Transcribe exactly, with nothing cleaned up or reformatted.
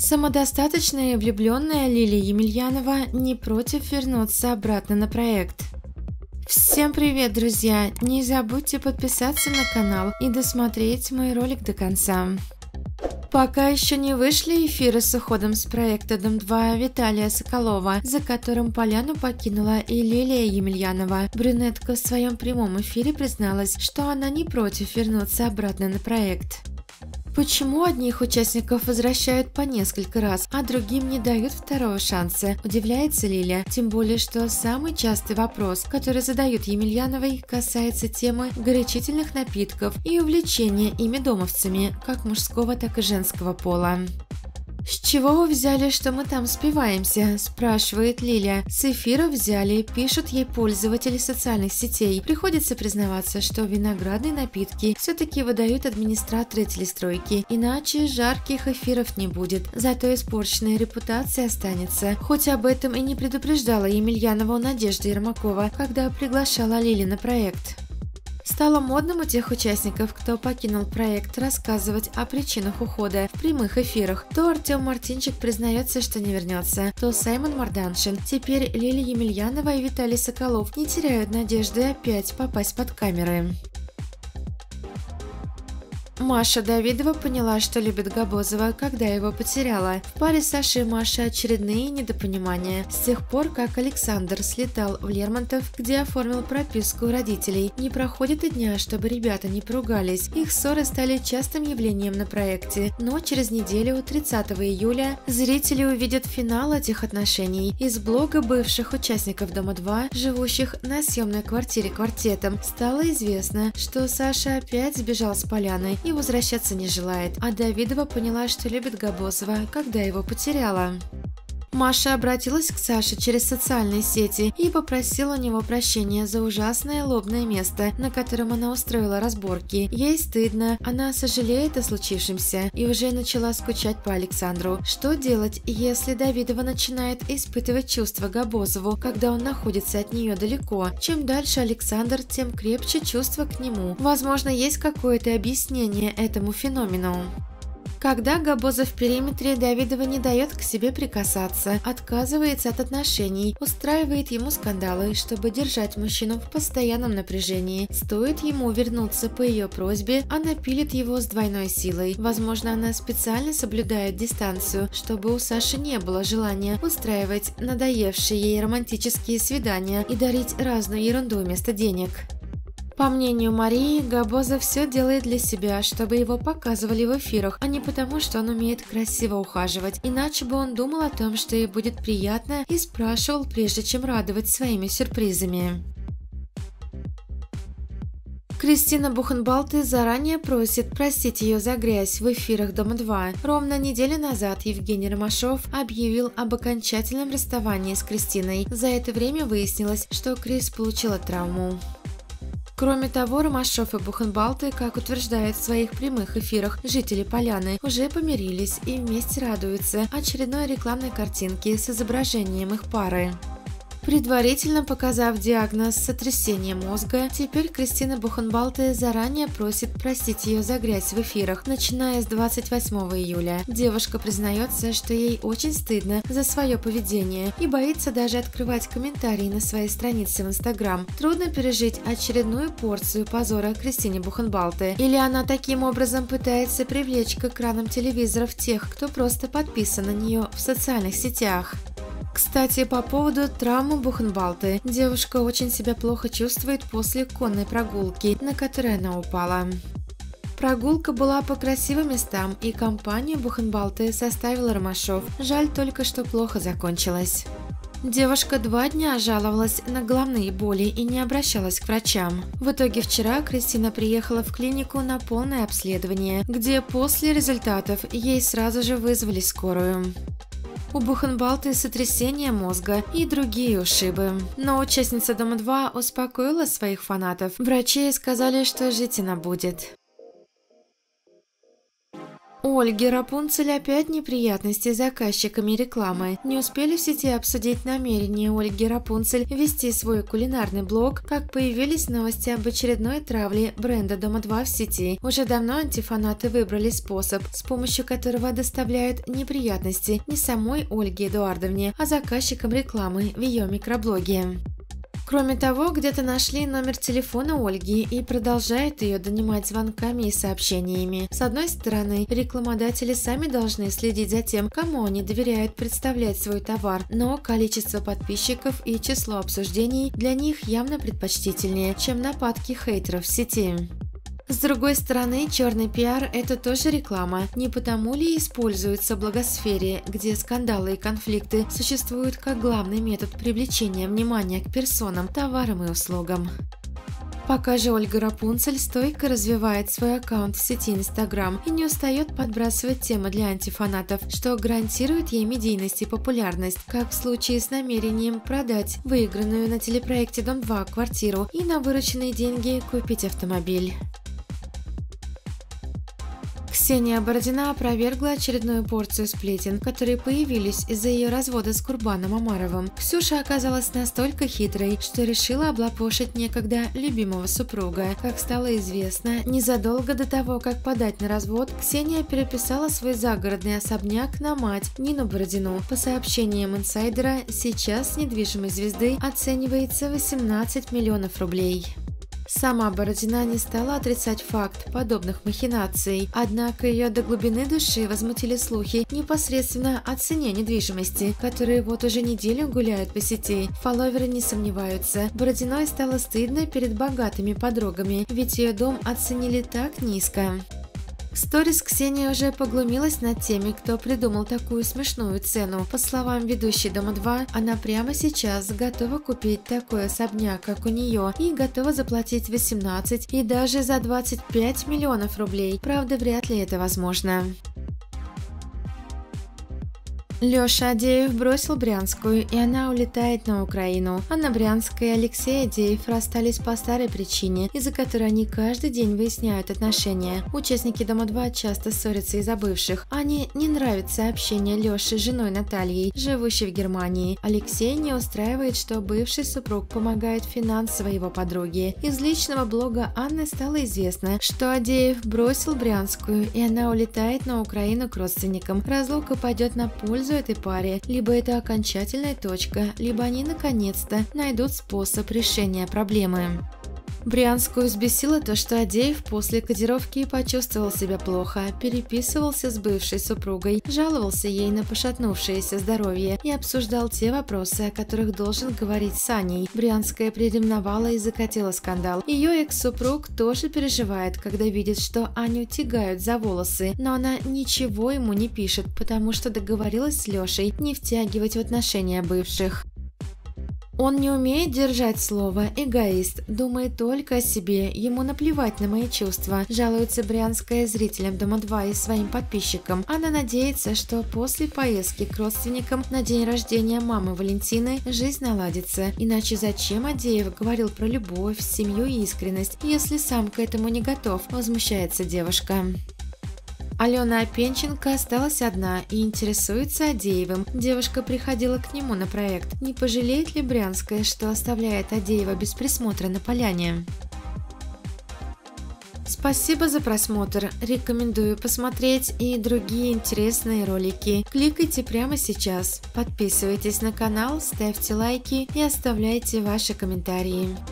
Самодостаточная и влюбленная Лилия Емельянова не против вернуться обратно на проект. Всем привет, друзья! Не забудьте подписаться на канал и досмотреть мой ролик до конца. Пока еще не вышли эфиры с уходом с проекта Дом два Виталия Соколова, за которым поляну покинула и Лилия Емельянова, брюнетка в своем прямом эфире призналась, что она не против вернуться обратно на проект. Почему одних участников возвращают по несколько раз, а другим не дают второго шанса, удивляется Лиля, тем более, что самый частый вопрос, который задают Емельяновой, касается темы горячительных напитков и увлечения ими домовцами, как мужского, так и женского пола. «С чего вы взяли, что мы там спиваемся?» – спрашивает Лиля. «С эфира взяли», – пишут ей пользователи социальных сетей. Приходится признаваться, что виноградные напитки все-таки выдают администраторы телестройки, иначе жарких эфиров не будет, зато испорченная репутация останется. Хоть об этом и не предупреждала Емельянова Надежда Ермакова, когда приглашала Лили на проект. Стало модным у тех участников, кто покинул проект, рассказывать о причинах ухода в прямых эфирах. То Артем Мартинчик признается, что не вернется, то Саймон Марданшин. Теперь Лилия Емельянова и Виталий Соколов не теряют надежды опять попасть под камеры. Маша Давидова поняла, что любит Габозова, когда его потеряла. В паре с Сашей и Машей очередные недопонимания. С тех пор, как Александр слетал в Лермонтов, где оформил прописку у родителей, не проходит и дня, чтобы ребята не поругались. Их ссоры стали частым явлением на проекте, но через неделю, тридцатого июля, зрители увидят финал этих отношений. Из блога бывших участников Дома два, живущих на съемной квартире квартетом, стало известно, что Саша опять сбежал с поляны и возвращаться не желает, а Давидова поняла, что любит Габозова, когда его потеряла. Маша обратилась к Саше через социальные сети и попросила у него прощения за ужасное лобное место, на котором она устроила разборки. Ей стыдно, она сожалеет о случившемся и уже начала скучать по Александру. Что делать, если Давидова начинает испытывать чувства Габозову, когда он находится от нее далеко? Чем дальше Александр, тем крепче чувства к нему. Возможно, есть какое-то объяснение этому феномену. Когда Габозов в периметре, Давидова не дает к себе прикасаться, отказывается от отношений, устраивает ему скандалы, чтобы держать мужчину в постоянном напряжении. Стоит ему вернуться по ее просьбе, она пилит его с двойной силой. Возможно, она специально соблюдает дистанцию, чтобы у Саши не было желания устраивать надоевшие ей романтические свидания и дарить разную ерунду вместо денег. По мнению Марии, Габозов все делает для себя, чтобы его показывали в эфирах, а не потому, что он умеет красиво ухаживать. Иначе бы он думал о том, что ей будет приятно, и спрашивал, прежде чем радовать своими сюрпризами. Кристина Бухенбалты заранее просит простить ее за грязь в эфирах Дома два. Ровно неделю назад Евгений Ромашов объявил об окончательном расставании с Кристиной. За это время выяснилось, что Крис получила травму. Кроме того, Ромашов и Бухенбалты, как утверждают в своих прямых эфирах жители Поляны, уже помирились и вместе радуются очередной рекламной картинке с изображением их пары. Предварительно показав диагноз сотрясения мозга, теперь Кристина Бухенбалты заранее просит простить ее за грязь в эфирах, начиная с двадцать восьмого июля. Девушка признается, что ей очень стыдно за свое поведение и боится даже открывать комментарии на своей странице в Инстаграм. Трудно пережить очередную порцию позора Кристине Бухенбалты. Или она таким образом пытается привлечь к экранам телевизоров тех, кто просто подписан на нее в социальных сетях. Кстати, по поводу травмы Бухенбалты. Девушка очень себя плохо чувствует после конной прогулки, на которой она упала. Прогулка была по красивым местам, и компанию Бухенбалты составил Ромашов. Жаль только, что плохо закончилась. Девушка два дня жаловалась на головные боли и не обращалась к врачам. В итоге вчера Кристина приехала в клинику на полное обследование, где после результатов ей сразу же вызвали скорую. У Бухенбалты сотрясение мозга и другие ушибы. Но участница Дома два успокоила своих фанатов. Врачи сказали, что жить она будет. У Ольги Рапунцель опять неприятности с заказчиками рекламы. Не успели в сети обсудить намерение Ольги Рапунцель вести свой кулинарный блог, как появились новости об очередной травле бренда Дома два в сети. Уже давно антифанаты выбрали способ, с помощью которого доставляют неприятности не самой Ольге Эдуардовне, а заказчикам рекламы в ее микроблоге. Кроме того, где-то нашли номер телефона Ольги и продолжают ее донимать звонками и сообщениями. С одной стороны, рекламодатели сами должны следить за тем, кому они доверяют представлять свой товар, но количество подписчиков и число обсуждений для них явно предпочтительнее, чем нападки хейтеров в сети. С другой стороны, черный пиар – это тоже реклама. Не потому ли используется в блогосфере, где скандалы и конфликты существуют как главный метод привлечения внимания к персонам, товарам и услугам? Пока же Ольга Рапунцель стойко развивает свой аккаунт в сети Instagram и не устает подбрасывать темы для антифанатов, что гарантирует ей медийность и популярность, как в случае с намерением продать выигранную на телепроекте Дом два квартиру и на вырученные деньги купить автомобиль. Ксения Бородина опровергла очередную порцию сплетен, которые появились из-за ее развода с Курбаном Омаровым. Ксюша оказалась настолько хитрой, что решила облапошить некогда любимого супруга. Как стало известно, незадолго до того, как подать на развод, Ксения переписала свой загородный особняк на мать Нину Бородину. По сообщениям инсайдера, сейчас недвижимость звезды оценивается в восемнадцать миллионов рублей. Сама Бородина не стала отрицать факт подобных махинаций, однако ее до глубины души возмутили слухи непосредственно о цене недвижимости, которые вот уже неделю гуляют по сети. Фолловеры не сомневаются, Бородиной стало стыдно перед богатыми подругами, ведь ее дом оценили так низко. В сторис Ксения уже поглумилась над теми, кто придумал такую смешную цену. По словам ведущей Дома два, она прямо сейчас готова купить такой особняк, как у нее, и готова заплатить восемнадцать и даже за двадцать пять миллионов рублей. Правда, вряд ли это возможно. Леша Адеев бросил Брянскую, и она улетает на Украину. Анна Брянская и Алексей Адеев расстались по старой причине, из-за которой они каждый день выясняют отношения. Участники Дома два часто ссорятся из-за бывших. Ане не нравится общение Леши с женой Натальей, живущей в Германии. Алексей не устраивает, что бывший супруг помогает финансово его подруге. Из личного блога Анны стало известно, что Адеев бросил Брянскую, и она улетает на Украину к родственникам. Разлука пойдет на пользу этой паре, либо это окончательная точка, либо они наконец-то найдут способ решения проблемы. Брянскую взбесило то, что Адеев после кодировки почувствовал себя плохо, переписывался с бывшей супругой, жаловался ей на пошатнувшееся здоровье и обсуждал те вопросы, о которых должен говорить с Аней. Брянская приревновала и закатила скандал. Ее экс-супруг тоже переживает, когда видит, что Аню тягают за волосы, но она ничего ему не пишет, потому что договорилась с Лешей не втягивать в отношения бывших. Он не умеет держать слово, эгоист, думает только о себе, ему наплевать на мои чувства, жалуется Брянская зрителям Дома два и своим подписчикам. Она надеется, что после поездки к родственникам на день рождения мамы Валентины жизнь наладится. Иначе зачем Адеев говорил про любовь, семью и искренность, если сам к этому не готов, возмущается девушка. Алена Опенченко осталась одна и интересуется Адеевым. Девушка приходила к нему на проект. Не пожалеет ли Брянская, что оставляет Адеева без присмотра на поляне? Спасибо за просмотр. Рекомендую посмотреть и другие интересные ролики. Кликайте прямо сейчас. Подписывайтесь на канал, ставьте лайки и оставляйте ваши комментарии.